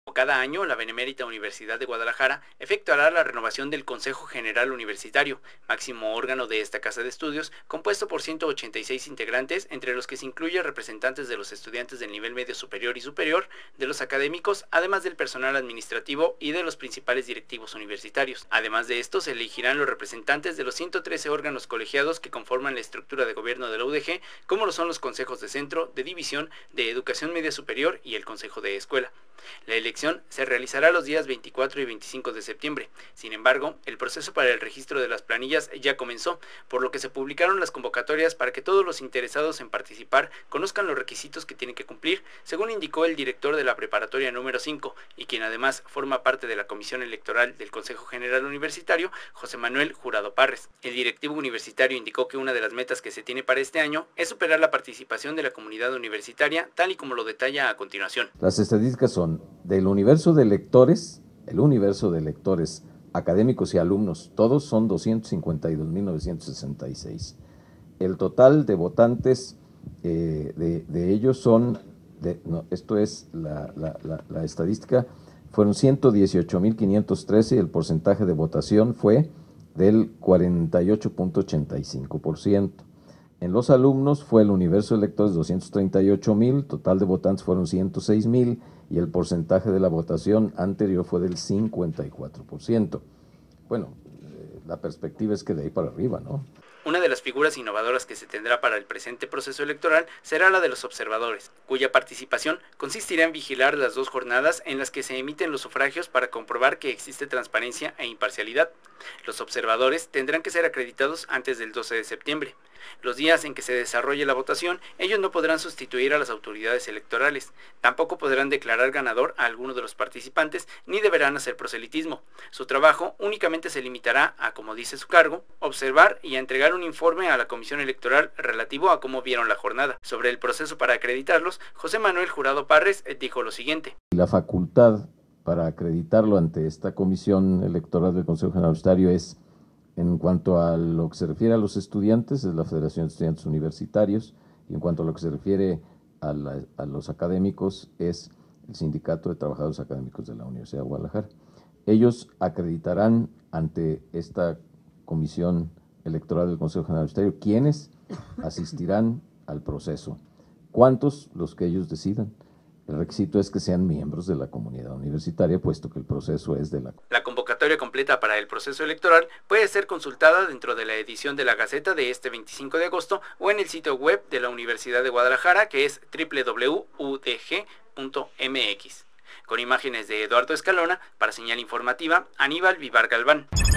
Cada año, la Benemérita Universidad de Guadalajara efectuará la renovación del Consejo General Universitario, máximo órgano de esta casa de estudios, compuesto por 186 integrantes, entre los que se incluye representantes de los estudiantes del nivel medio superior y superior, de los académicos, además del personal administrativo y de los principales directivos universitarios. Además de esto, se elegirán los representantes de los 113 órganos colegiados que conforman la estructura de gobierno de la UDG, como lo son los consejos de centro, de división, de educación media superior y el consejo de escuela. La elección se realizará los días 24 y 25 de septiembre. Sin embargo, el proceso para el registro de las planillas ya comenzó, por lo que se publicaron las convocatorias para que todos los interesados en participar conozcan los requisitos que tienen que cumplir, según indicó el director de la preparatoria número 5, y quien además forma parte de la Comisión Electoral del Consejo General Universitario, José Manuel Jurado Parres. El directivo universitario indicó que una de las metas que se tiene para este año es superar la participación de la comunidad universitaria, tal y como lo detalla a continuación. Las estadísticas son del universo de lectores, el universo de lectores académicos y alumnos, todos son 252.966. El total de votantes de ellos son, esto es la estadística, fueron 118.513 y el porcentaje de votación fue del 48.85%. En los alumnos fue el universo de lectores 238.000, total de votantes fueron 106.000 y el porcentaje de la votación anterior fue del 54%. Bueno, la perspectiva es que de ahí para arriba, ¿no? Una de las figuras innovadoras que se tendrá para el presente proceso electoral será la de los observadores, cuya participación consistirá en vigilar las 2 jornadas en las que se emiten los sufragios para comprobar que existe transparencia e imparcialidad. Los observadores tendrán que ser acreditados antes del 12 de septiembre. Los días en que se desarrolle la votación, ellos no podrán sustituir a las autoridades electorales, tampoco podrán declarar ganador a alguno de los participantes, ni deberán hacer proselitismo. Su trabajo únicamente se limitará a, como dice su cargo, observar y a entregar un informe a la Comisión Electoral relativo a cómo vieron la jornada. Sobre el proceso para acreditarlos, José Manuel Jurado Parres dijo lo siguiente. La facultad para acreditarlo ante esta Comisión Electoral del Consejo General Universitario es, en cuanto a lo que se refiere a los estudiantes, es la Federación de Estudiantes Universitarios, y en cuanto a lo que se refiere a los académicos, es el Sindicato de Trabajadores Académicos de la Universidad de Guadalajara. Ellos acreditarán ante esta Comisión Electoral del Consejo General Universitario quiénes asistirán al proceso. ¿Cuántos? Los que ellos decidan. El requisito es que sean miembros de la comunidad universitaria, puesto que el proceso es de la... La convocatoria completa para el proceso electoral puede ser consultada dentro de la edición de la Gaceta de este 25 de agosto o en el sitio web de la Universidad de Guadalajara, que es www.udg.mx. Con imágenes de Eduardo Escalona, para Señal Informativa, Aníbal Vivar Galván.